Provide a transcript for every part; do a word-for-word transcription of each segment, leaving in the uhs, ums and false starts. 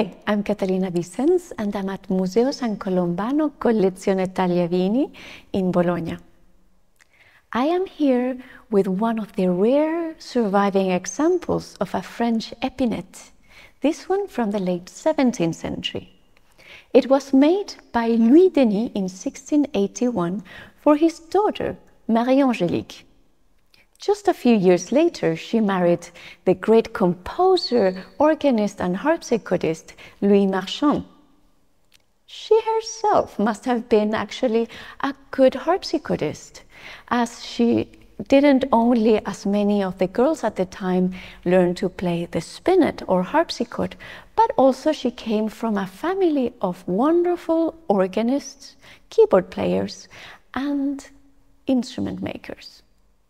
Hi, I'm Catalina Vicens and I'm at Museo San Colombano Collezione Tagliavini in Bologna. I am here with one of the rare surviving examples of a French epinette, this one from the late seventeenth century. It was made by Louis Denis in sixteen eighty-one for his daughter, Marie-Angélique. Just a few years later, she married the great composer, organist and harpsichordist Louis Marchand. She herself must have been actually a good harpsichordist, as she didn't only, as many of the girls at the time, learn to play the spinet or harpsichord, but also she came from a family of wonderful organists, keyboard players and instrument makers.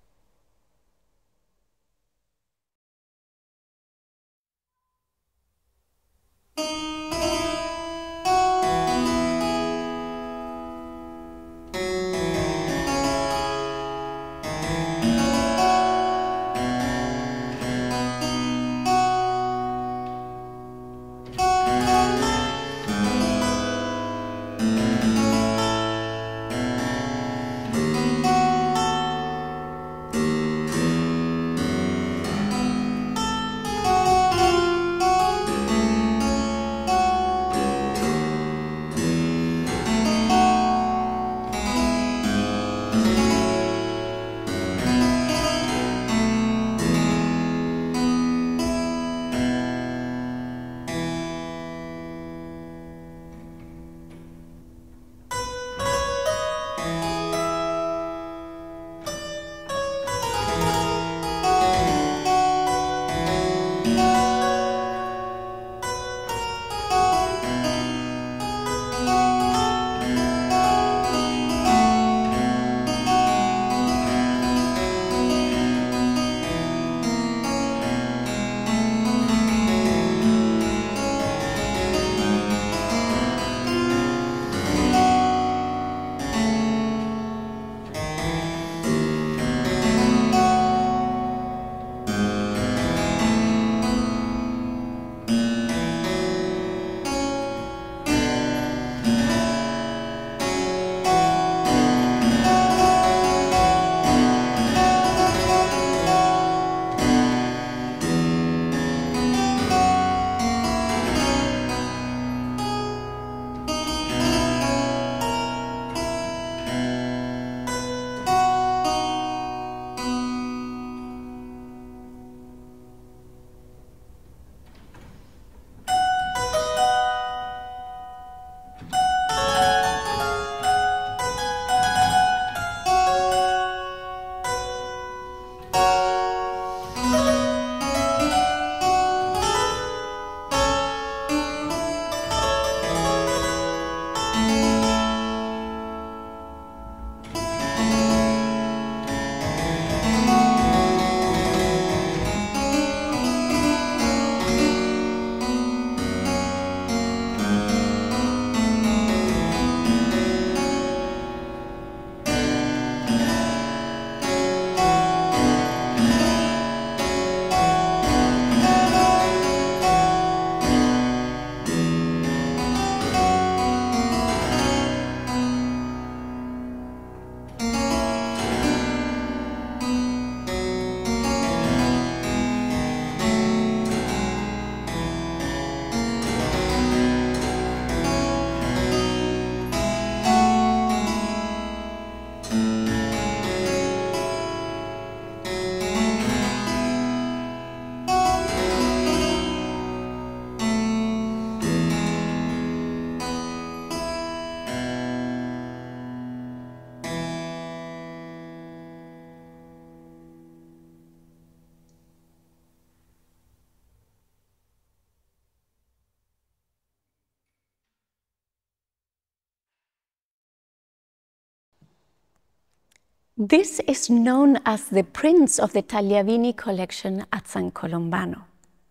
This is known as the Prince of the Tagliavini collection at San Colombano.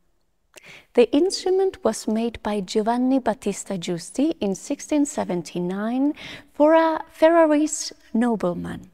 The instrument was made by Giovanni Battista Giusti in sixteen seventy-nine for a Ferrarese nobleman.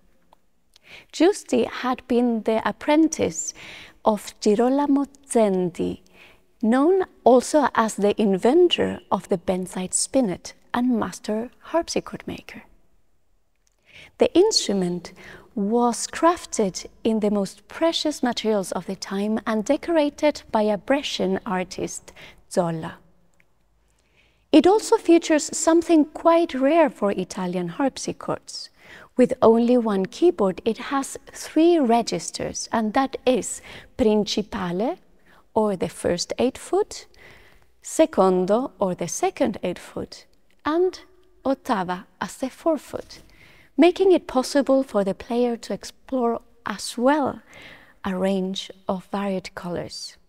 Giusti had been the apprentice of Girolamo Zendi, known also as the inventor of the bent-side spinet and master harpsichord maker. The instrument was crafted in the most precious materials of the time and decorated by a Brescian artist, Zolla. It also features something quite rare for Italian harpsichords. With only one keyboard, it has three registers, and that is principale, or the first eight foot, secondo, or the second eight foot, and ottava, as the fourth foot, making it possible for the player to explore as well a range of varied colors.